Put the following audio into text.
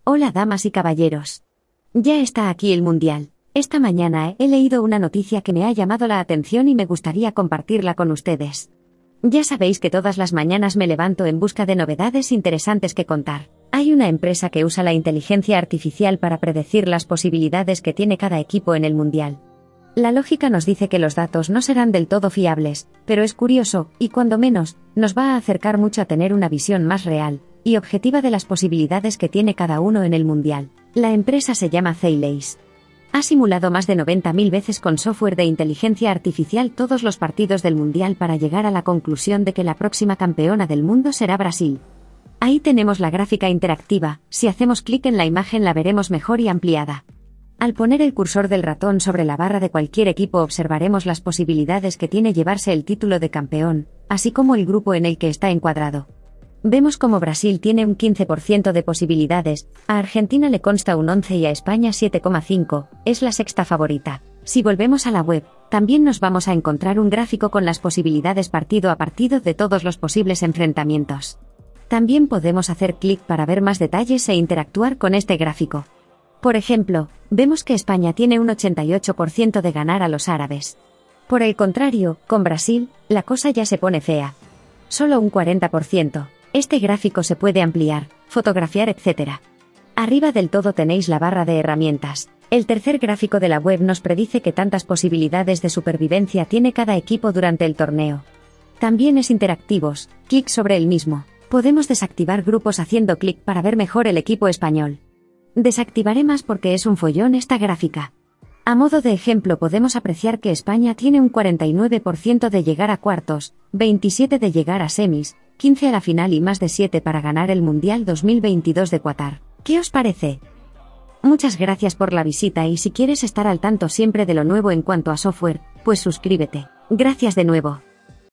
Hola damas y caballeros. Ya está aquí el Mundial. Esta mañana he leído una noticia que me ha llamado la atención y me gustaría compartirla con ustedes. Ya sabéis que todas las mañanas me levanto en busca de novedades interesantes que contar. Hay una empresa que usa la inteligencia artificial para predecir las posibilidades que tiene cada equipo en el Mundial. La lógica nos dice que los datos no serán del todo fiables, pero es curioso, y cuando menos, nos va a acercar mucho a tener una visión más real y objetiva de las posibilidades que tiene cada uno en el Mundial. La empresa se llama Thales. Ha simulado más de 90.000 veces con software de inteligencia artificial todos los partidos del Mundial para llegar a la conclusión de que la próxima campeona del mundo será Brasil. Ahí tenemos la gráfica interactiva, si hacemos clic en la imagen la veremos mejor y ampliada. Al poner el cursor del ratón sobre la barra de cualquier equipo observaremos las posibilidades que tiene llevarse el título de campeón, así como el grupo en el que está encuadrado. Vemos como Brasil tiene un 15% de posibilidades, a Argentina le consta un 11% y a España 7,5%, es la sexta favorita. Si volvemos a la web, también nos vamos a encontrar un gráfico con las posibilidades partido a partido de todos los posibles enfrentamientos. También podemos hacer clic para ver más detalles e interactuar con este gráfico. Por ejemplo, vemos que España tiene un 88% de ganar a los árabes. Por el contrario, con Brasil, la cosa ya se pone fea. Solo un 40%. Este gráfico se puede ampliar, fotografiar, etc. Arriba del todo tenéis la barra de herramientas. El tercer gráfico de la web nos predice qué tantas posibilidades de supervivencia tiene cada equipo durante el torneo. También es interactivos, clic sobre el mismo. Podemos desactivar grupos haciendo clic para ver mejor el equipo español. Desactivaré más porque es un follón esta gráfica. A modo de ejemplo podemos apreciar que España tiene un 49% de llegar a cuartos, 27% de llegar a semis, 15% a la final y más de 7% para ganar el Mundial 2022 de Qatar. ¿Qué os parece? Muchas gracias por la visita y si quieres estar al tanto siempre de lo nuevo en cuanto a software, pues suscríbete. Gracias de nuevo.